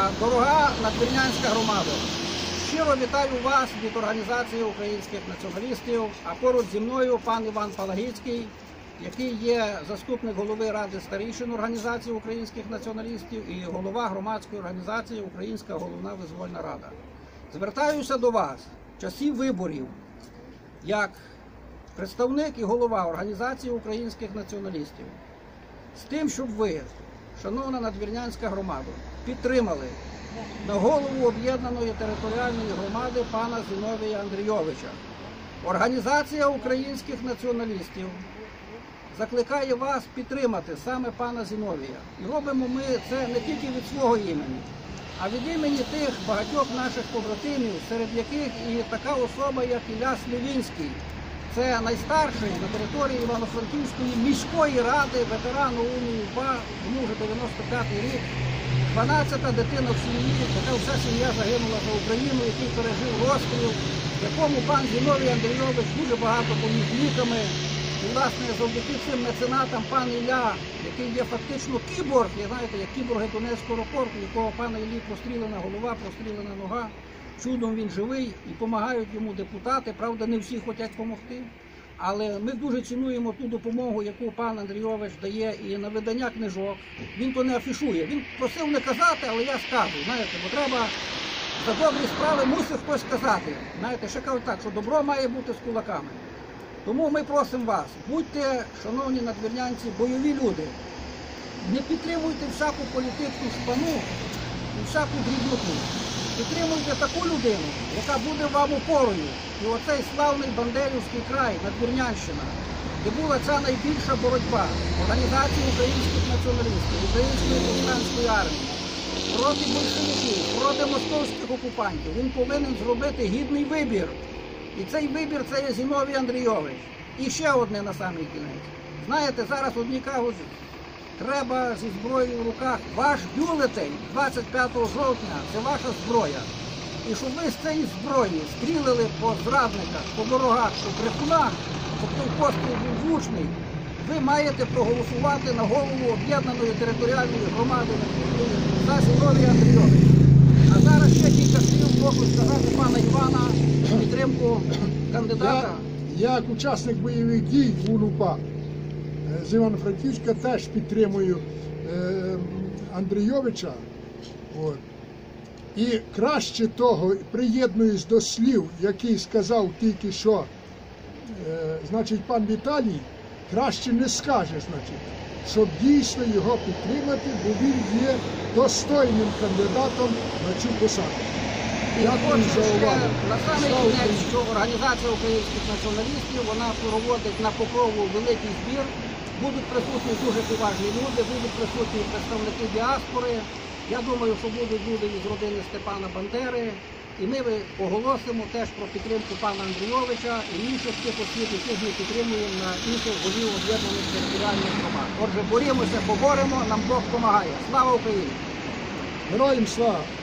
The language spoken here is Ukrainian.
Дорога надвірнянська громада, щиро вітаю вас від організації українських націоналістів, а поруч зі мною пан Іван Палагіцький, який є заступник голови Ради старішин організації українських націоналістів і голова громадської організації Українська головна визвольна рада. Звертаюся до вас в часі виборів, як представник і голова організації українських націоналістів, з тим, щоб ви, шановна надвірнянська громада, підтримали на голову об'єднаної територіальної громади пана Зіновія Андрійовича. Організація українських націоналістів закликає вас підтримати саме пана Зіновія. І робимо ми це не тільки від свого імені, а від імені тих багатьох наших побратимів, серед яких і така особа, як Ілля Слівінський. Це найстарший на території Івано-Франківської міської ради, ветеран ОУН УПА, йому вже 95-й рік, 12-та дитина в сім'ї, така вся сім'я загинула за Україну, який пережив розстріл, якому пан Зіновій Андрійович дуже багато поміг ліками. І, власне, завдяки цим меценатам пан Ілля, який є фактично кіборг, знаєте, як кіборги Донецького аеропорту, якого пана Іллі прострілена голова, прострілена нога, чудом він живий і допомагають йому депутати. Правда, не всі хочуть допомогти, але ми дуже цінуємо ту допомогу, яку пан Андрійович дає і на видання книжок. Він то не афішує, він просив не казати, але я скажу, знаєте, бо треба за добрі справи мусив хтось сказати. Знаєте, ще кажуть так, що добро має бути з кулаками. Тому ми просимо вас, будьте, шановні надвірнянці, бойові люди, не підтримуйте всяку політичну шпану і всяку дрібноту. Підтримуйте таку людину, яка буде вам опорою. І оцей славний Бандерівський край, Надвірнянщина, де була ця найбільша боротьба організації українських націоналістів, української повстанської армії, проти большевиків, проти московських окупантів. Він повинен зробити гідний вибір. І цей вибір – це є Зіновій Андрійович. І ще одне на самий кінець. Знаєте, зараз одні кажуть, треба зі зброєю в руках. Ваш бюлетень 25 жовтня – це ваша зброя. І щоб ви з цієї зброї стрілили по зрадниках, по ворогах, по брехунах, щоб той постріл був влучний, ви маєте проголосувати на голову об'єднаної територіальної громади за Зіновія Андрійовича. А зараз ще кілька слів можу сказати пана Івана в підтримку кандидата. Я як учасник бойових дій УНУПА з Івано-Франківська теж підтримую Андрійовича. От. І краще того, приєднуюсь до слів, який сказав тільки що, значить, пан Віталій, краще не скаже, значить, щоб дійсно його підтримати, бо він є достойним кандидатом на цю посаду. Дякую за увагу. На самий кінець, що організація українських націоналістів, вона проводить на Покрову великий збір. Будуть присутні дуже поважні люди, будуть присутні представники діаспори. Я думаю, що будуть люди із родини Степана Бандери. І ми оголосимо теж про підтримку пана Андрійовича і інших тих осіб, яких ми підтримуємо на інших голів об'єднаних територіальних громад. Отже, борімося, поборемо, нам Бог допомагає. Слава Україні! Героям слава!